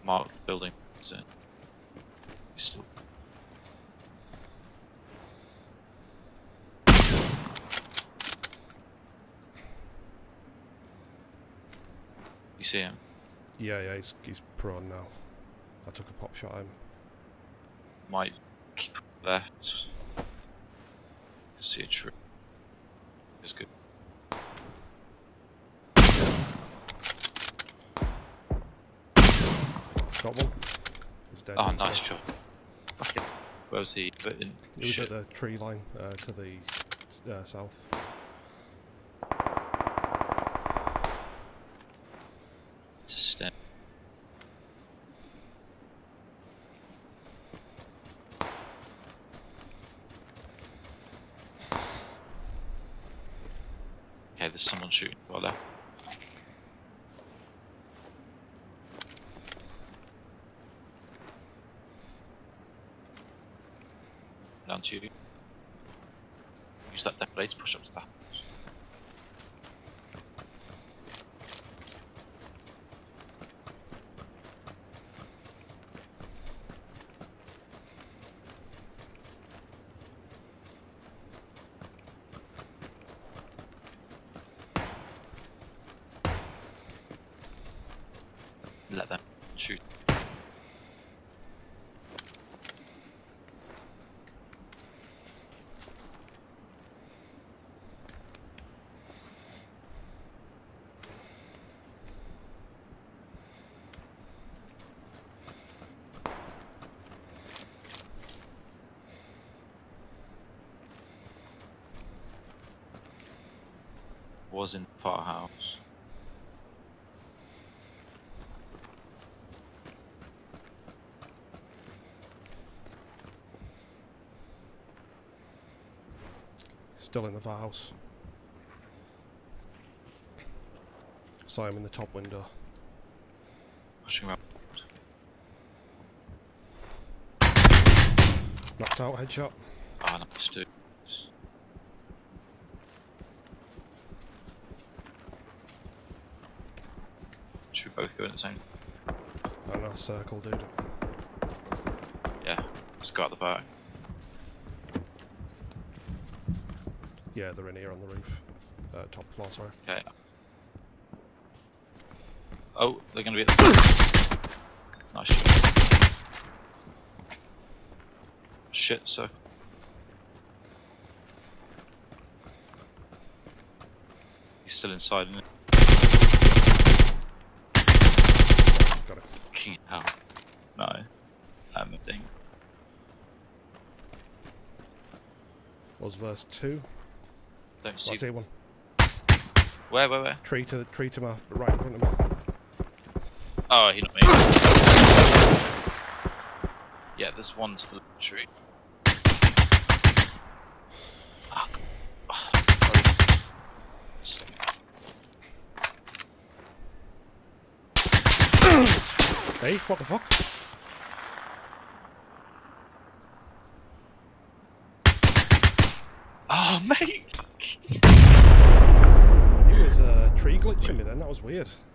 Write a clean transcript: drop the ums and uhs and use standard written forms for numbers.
Mark the building. So he's still. You see him? Yeah, he's prone now. I took a pop shot at him. Might keep left. See a tree. It's good. Got one. He's dead. Oh, nice job. Fucking. Where was he? He was at the tree line to the south. To stand. Okay, there's someone shooting right there. Down to you. Use that death blade to push up to that. Let them shoot. Was in the farmhouse. Still in the house. Saw him in the top window. Pushing him up. Knocked out, headshot. Ah, nice dude. Should we both go in the same? I know, circle, dude. Yeah, let's go out the back. Yeah, they're in here on the roof. Top floor, sorry. Okay. Oh, they're gonna be at the nice shot. Shit, so. He's still inside, isn't he? Got it. Fucking hell. No. I'm a thing. Was verse 2. Don't see. I see one. Where? Tree to my right in front of me. Oh, he not me. Yeah, there's one to the tree. Fuck. Hey, what the fuck? Oh, mate! He was tree glitching me then, that was weird.